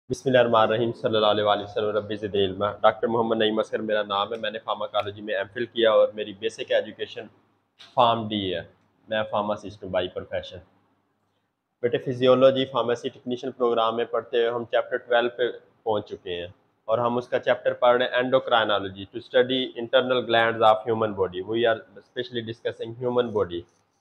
बिस्मिल्लाहिर्रहमानिर्रहीम सल्लल्लाहु अलैहि वसल्लम रब्बि ज़िदनी इल्मा। डॉक्टर मोहम्मद नईम असगर मेरा नाम है। मैंने फार्माकोलॉजी में एमफिल किया और मेरी बेसिक एजुकेशन फार्म डी है। मैं फार्मासिस्ट हूँ बाई प्रोफेशन। बेटे फिजियोलॉजी फार्मेसी टेक्नीशियन प्रोग्राम में पढ़ते हुए हम चैप्टर 12 पे पहुँच चुके हैं और हम उसका चैप्टर पढ़ रहे हैं endocrinology to study internal glands of human body. We are specially discussing human body.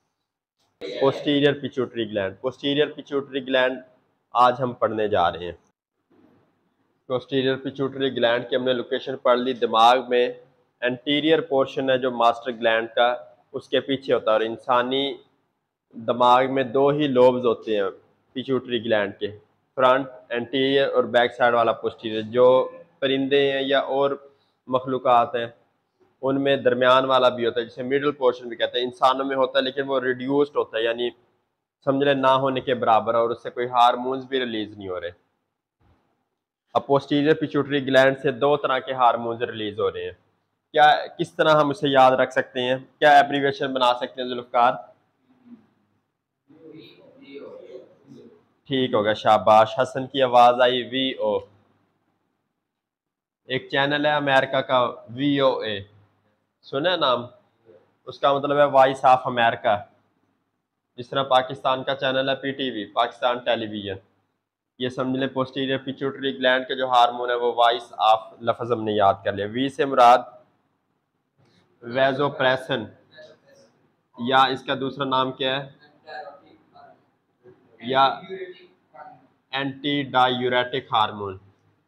Posterior pituitary gland आज हम पढ़ने जा रहे हैं। पोस्टीरियर पिट्यूटरी ग्लैंड की हमने लोकेशन पढ़ ली। दिमाग में एंटीरियर पोर्शन है जो मास्टर ग्लैंड का, उसके पीछे होता है। और इंसानी दिमाग में दो ही लोब्स होते हैं पिट्यूटरी ग्लैंड के, फ्रंट एंटीरियर और बैक साइड वाला पोस्टीरियर। जो परिंदे हैं या और मखलूक़ात हैं उनमें दरमियान वाला भी होता है जिसे मिडिल पोर्शन भी कहते हैं। इंसानों में होता है लेकिन वो रिड्यूस्ड होता है, यानी समझ लें ना होने के बराबर, और उससे कोई हार्मोन्स भी रिलीज नहीं हो रहे। अब पोस्टीरियर पिट्यूटरी ग्लैंड से दो तरह के हार्मोन्स रिलीज हो रहे हैं। क्या किस तरह हम उसे याद रख सकते हैं, क्या एब्रीविएशन बना सकते हैं जुल्फकार? ठीक होगा, शाबाश। हसन की आवाज आई, VO। एक चैनल है अमेरिका का, VOA, सुना है नाम? उसका मतलब है वॉइस ऑफ अमेरिका। जिस तरह पाकिस्तान का चैनल है PTV, पाकिस्तान टेलीविजन। ये समझ लें पोस्टीरियर पिट्यूटरी ग्लैंड के जो हार्मोन है वो वॉइस ऑफ लफ्ज हमने याद कर लिया। वी से मुराद वेजोप्रेसन, या इसका दूसरा नाम क्या है, या anti diuretic hormone,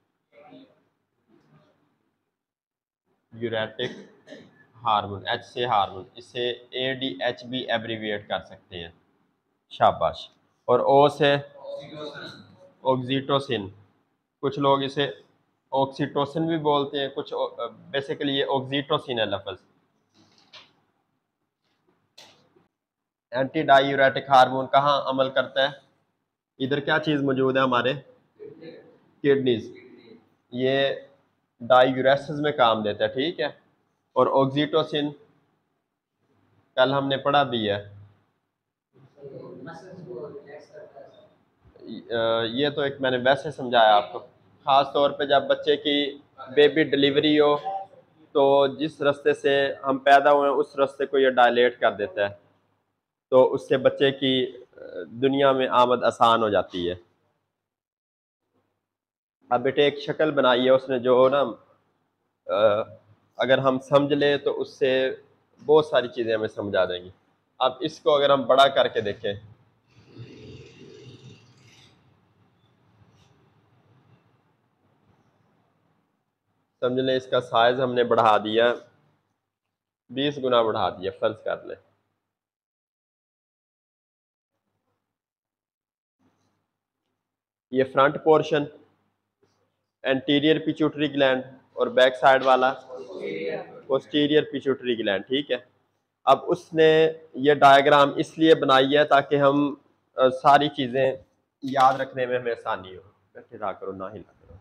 diuretic hormone, H से हार्मोन। इसे ADH भी एब्रीविएट कर सकते हैं, शाबाश। और O से ऑक्सीटोसिन, कुछ लोग इसे ऑक्सीटोसिन भी बोलते हैं, कुछ बेसिकली ये ऑक्सीटोसिन है लफ्ज। एंटी डायूरेटिक हार्मोन कहाँ अमल करता है? इधर क्या चीज़ मौजूद है हमारे? किडनीज। ये डायूरेसिस में काम देता है, ठीक है। और ऑक्सीटोसिन कल हमने पढ़ा भी है। ये तो एक मैंने वैसे समझाया आपको। ख़ास तौर पे जब बच्चे की बेबी डिलीवरी हो तो जिस रास्ते से हम पैदा हुए हैं उस रास्ते को ये डायलेट कर देता है, तो उससे बच्चे की दुनिया में आमद आसान हो जाती है। अब बेटे एक शक्ल बनाई है उसने जो ना, अगर हम समझ लें तो उससे बहुत सारी चीज़ें हमें समझ आ जाएंगी। अब इसको अगर हम बड़ा करके देखें, समझ लें इसका साइज हमने बढ़ा दिया, 20 गुना बढ़ा दिया, फर्ज कर लें। ये front portion anterior pituitary gland और बैक साइड वाला पोस्टीरियर पिट्यूटरी ग्लैंड, ठीक है। अब उसने ये डायग्राम इसलिए बनाई है ताकि हम सारी चीज़ें याद रखने में हमें आसानी हो। बैठे रहा करो, ना हिला करो।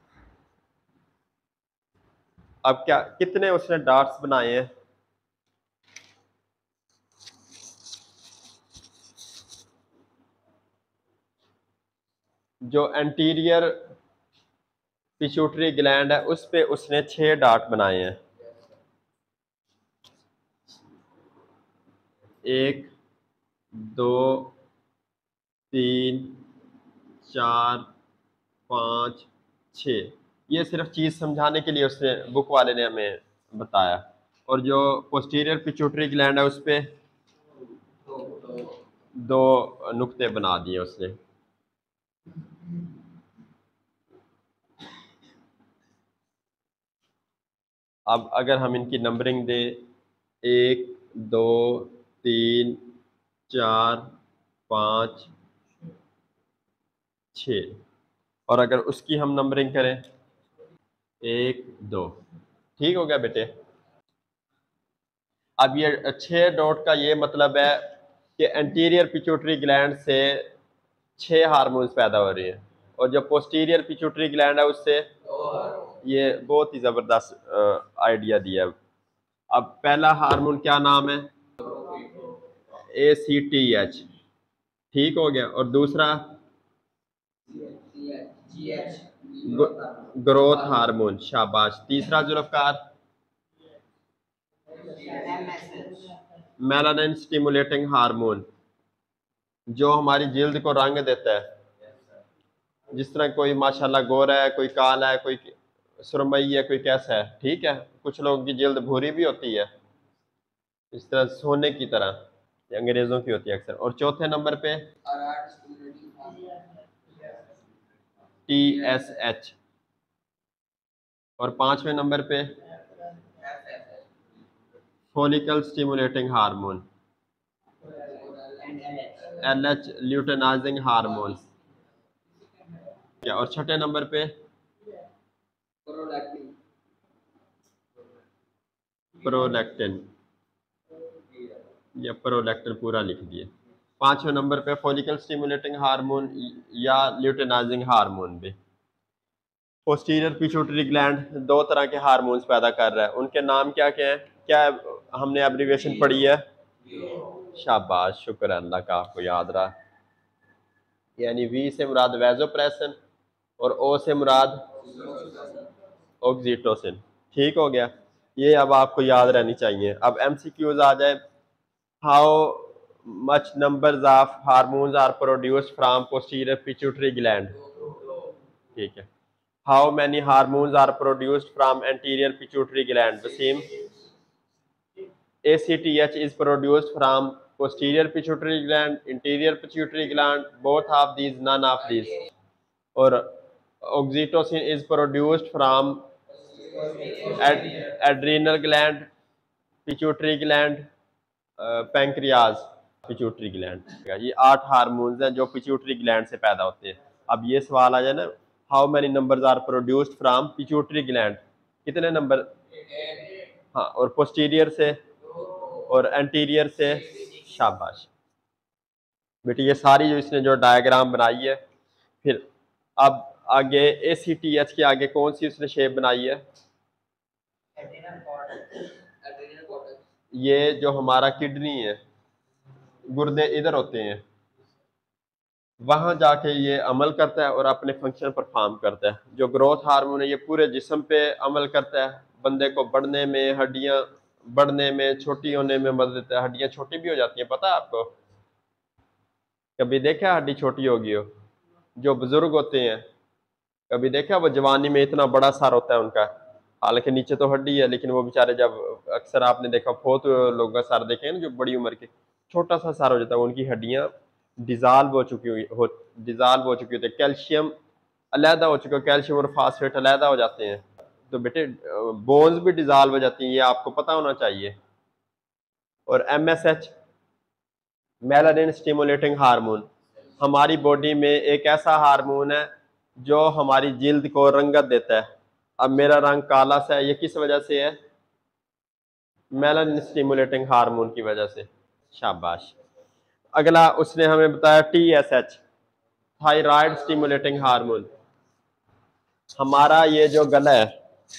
अब क्या कितने उसने डॉट्स बनाए हैं? जो एंटीरियर पिट्यूटरी ग्लैंड है उस पे उसने 6 डॉट बनाए हैं। 1, 2, 3, 4, 5, 6। ये सिर्फ चीज़ समझाने के लिए उसने, बुक वाले ने हमें बताया। और जो पोस्टीरियर पिट्यूटरी ग्लैंड है उस पे 2 नुक्ते बना दिए उसने। अब अगर हम इनकी नंबरिंग दें, 1, 2, 3, 4, 5, 6, और अगर उसकी हम नंबरिंग करें 1, 2, ठीक हो गया बेटे। अब ये 6 डॉट का ये मतलब है कि एंटीरियर पिट्यूटरी ग्लैंड से 6 हार्मोन्स पैदा हो रही हैं, और जो पोस्टीरियर पिट्यूटरी ग्लैंड है उससे, ये बहुत ही ज़बरदस्त आइडिया दिया है। अब पहला हार्मोन क्या नाम है? ACTH, ठीक हो गया। और दूसरा ग्रोथ हार्मोन, शाबाश। तीसरा जुल्फकार, मेलानिन स्टिमुलेटिंग हार्मोन, जो हमारी जिल्द को रंग देता है। जिस तरह कोई माशाल्लाह गोरा है, कोई काला है, कोई सुरमई है, कोई कैसा है, ठीक है। कुछ लोगों की जिल्द भूरी भी होती है, इस तरह सोने की तरह, ये अंग्रेजों की होती है अक्सर। और चौथे नंबर पे TSH, और पांचवें नंबर पे follicle stimulating hormone, LH luteinizing hormone, क्या। और छठे नंबर पे प्रोलैक्टिन, या प्रोलैक्टिन पूरा लिख दिए। पांचवें नंबर पे फॉलिकल स्टिमुलेटिंग हार्मोन या ल्यूटेनाइजिंग हार्मोन भी। पोस्टीरियर पिट्यूटरी ग्लैंड दो तरह के हार्मोन्स पैदा कर रहा है, उनके नाम क्या क्या है, क्या हमने एब्रीविएशन पढ़ी है? शाबाश, शुक्र अल्लाह का आपको याद रहा। यानी वी से मुराद वैजोप्रेसिन और ओ से मुराद ऑक्सीटोसिन। ठीक हो गया, ये अब आपको याद रहनी चाहिए। अब MCQs आ जाए। How much numbers of hormones are produced from posterior pituitary gland, ठीक है। How many hormones are produced from anterior pituitary gland, the same. ACTH is produced from posterior pituitary gland, interior pituitary gland, both of these, none of these. Or oxytocin is produced from adrenal gland, pituitary gland, pancreas, pituitary gland. ये 8 hormones हैं जो pituitary gland से पैदा होते हैं। अब ये सवाल आ जाए ना, how many numbers are produced from pituitary gland, कितने नंबर? हाँ, और पोस्टीरियर से और एंटीरियर से, शाबाश बेटी। ये सारी जो इसने जो डायग्राम बनाई है। फिर अब आगे ACTH के आगे कौन सी उसने शेप बनाई है? ये जो हमारा किडनी है, गुर्दे इधर होते हैं, वहां जाके ये अमल करता है और अपने फंक्शन परफॉर्म करता है। जो ग्रोथ हार्मोन है ये पूरे जिस्म पे अमल करता है, बंदे को बढ़ने में, हड्डियां बढ़ने में, छोटी होने में मदद देता है। हड्डियां छोटी भी हो जाती हैं, पता है आपको? कभी देखा हड्डी छोटी होगी हो? जो बुजुर्ग होते हैं, कभी देखा वो जवानी में इतना बड़ा सर होता है उनका, हालांकि नीचे तो हड्डी है, लेकिन वो बेचारे जब, अक्सर आपने देखा बहुत लोगों का सर देखे हैं ना जो बड़ी उम्र के, छोटा सा सर हो जाता है, उनकी हड्डियां डिजॉल्व हो चुकी होती है, कैल्शियम अलहदा हो चुका है, कैल्शियम और फास्फेट अलहदा हो जाते हैं। तो बेटे बोन्स भी डिजॉल्व हो जाती हैं, ये आपको पता होना चाहिए। और MSH, मेलानिन स्टिमुलेटिंग हार्मोन, हमारी बॉडी में एक ऐसा हार्मोन है जो हमारी जिल्द को रंगत देता है। अब मेरा रंग काला सा है, ये किस वजह से है? मेलानिन स्टिमुलेटिंग हार्मोन की वजह से, शाबाश। अगला उसने हमें बताया TSH, थायराइड स्टिमुलेटिंग हार्मोन। हमारा ये जो गला है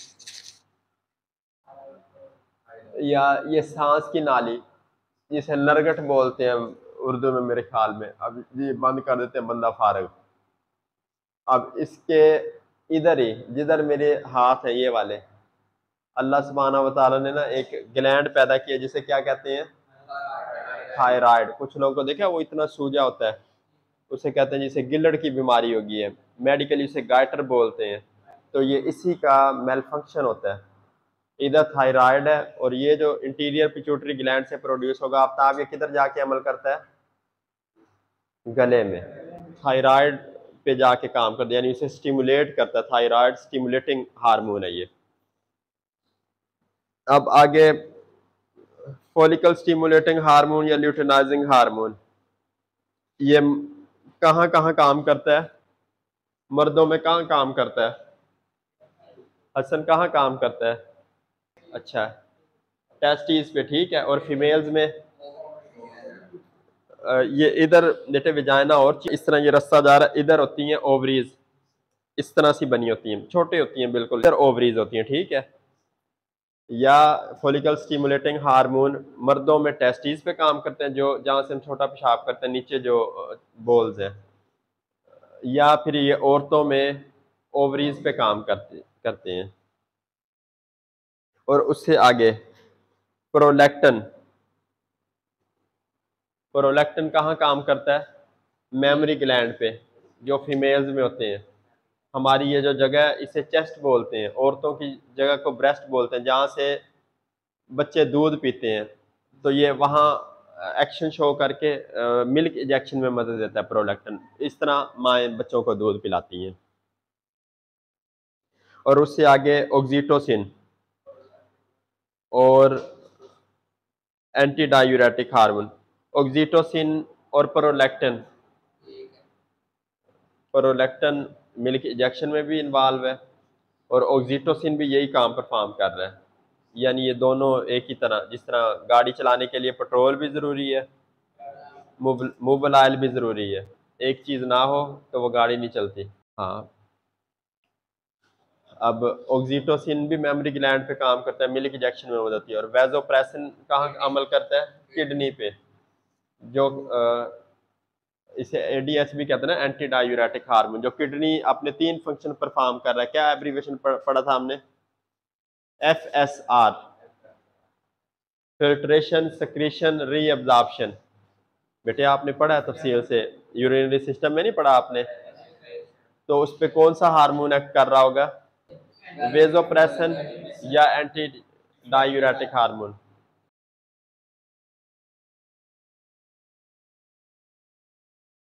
या ये सांस की नाली, जिसे नरगट बोलते हैं उर्दू में मेरे ख्याल में, अब ये बंद कर देते हैं बंदा फारग। अब इसके इधर ही जिधर मेरे हाथ है ये वाले, अल्लाह सुब्हाना व तआला ने ना एक ग्लैंड पैदा किया जिसे क्या कहते हैं? थायराइड। कुछ लोगों को देखा वो इतना सूजा होता है, उसे कहते हैं जिसे गिल्लड़ की बीमारी होगी है, मेडिकली उसे गाइटर बोलते हैं। तो ये इसी का मेल फंक्शन होता है। इधर थायराइड है और ये जो इंटीरियर पिट्यूटरी ग्लैंड से प्रोड्यूस होगा, आफ्ताब ये किधर जाके अमल करता है? गले में। थायराइड पे जाके काम करता है, यानी उसे स्टिमुलेट करता है। थायराइड स्टिमुलेटिंग हार्मोन है ये। अब आगे फॉलिकल स्टिमुलेटिंग हार्मोन या ल्यूटेनाइजिंग हार्मोन, ये कहाँ कहाँ काम करता है? मर्दों में कहाँ काम करता है? हसन कहाँ काम करता है? अच्छा, टेस्टिस पे, ठीक है। और फीमेल्स में ये इधर बेटे विजाइना, और इस तरह ये रस्सा जा रहा है, इधर होती हैं ओवरीज, इस तरह सी बनी होती हैं, छोटे होती हैं बिल्कुल, इधर ओवरीज होती हैं, ठीक है। या फॉलिकल स्टिमुलेटिंग हार्मोन मर्दों में टेस्टिस पे काम करते हैं, जो जहाँ से हम छोटा पेशाब करते हैं, नीचे जो बोल्स हैं। या फिर ये औरतों में ओवरीज पे काम करते हैं। और उससे आगे प्रोलैक्टिन। प्रोलैक्टिन कहाँ काम करता है? मेमोरी ग्लैंड पे, जो फीमेल्स में होते हैं। हमारी ये जो जगह है इसे चेस्ट बोलते हैं, औरतों की जगह को ब्रेस्ट बोलते हैं, जहाँ से बच्चे दूध पीते हैं। तो ये वहाँ एक्शन शो करके मिल्क इंजेक्शन में मदद देता है प्रोलैक्टिन। इस तरह माएँ बच्चों को दूध पिलाती हैं। और उससे आगे ऑक्सीटोसिन और एंटी डायूरेटिक हार्मोन। ऑक्सीटोसिन और प्रोलैक्टिन मिल्क इंजेक्शन में भी इन्वॉल्व है, और ऑक्सीटोसिन भी यही काम परफॉर्म कर रहा है। यानी ये दोनों एक ही तरह, जिस तरह गाड़ी चलाने के लिए पेट्रोल भी ज़रूरी है, मूवल ऑयल भी ज़रूरी है। एक चीज़ ना हो तो वो गाड़ी नहीं चलती। हाँ, अब ऑक्सीटोसिन भी मेमोरी ग्लैंड पे काम करता है, मिल्क इंजेक्शन में मदद होती है। और वैसोप्रेसिन कहाँ अमल करता है? किडनी पे, जो इसे एडीएच भी कहते हैं ना, एंटी डायूरेटिक हार्मोन, जो किडनी अपने 3 फंक्शन परफॉर्म कर रहा है। क्या एब्रीविएशन पढ़ा था हमने? FSR, filtration, secretion, reabsorption. बेटे आपने पढ़ा है तफसील से, यूरिनरी सिस्टम में नहीं पढ़ा आपने? तो उस पे कौन सा हार्मोन एक्ट कर रहा होगा? वेसोप्रेसिन या एंटी डायूरेटिक हार्मोन?